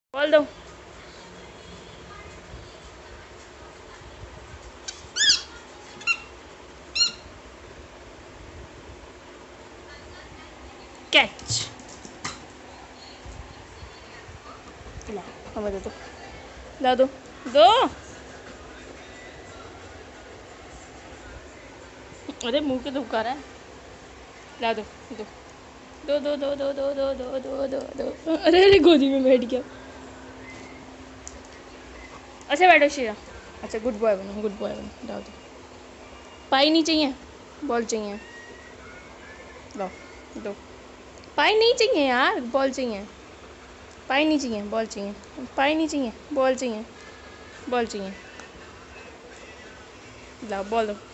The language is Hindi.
बॉल दो। कैच। ला हमें दे दो, ला दो दो। अरे मुंह के धुका रहा है। ला दो दो दो दो दो दो दो दो दो दो दो दो। अरे अरे गोदी में बैठ गया। अच्छा बैठो शीरा। अच्छा गुड बॉय बनो, गुड बॉय बनो। ला दो। पाई नहीं चाहिए, बॉल चाहिए। लो दो। पाई नहीं चाहिए यार, बॉल चाहिए। पाई नहीं चाहिए, बॉल चाहिए। पाई नहीं चाहिए, बॉल चाहिए। बॉल चाहिए। लाओ बॉल दो।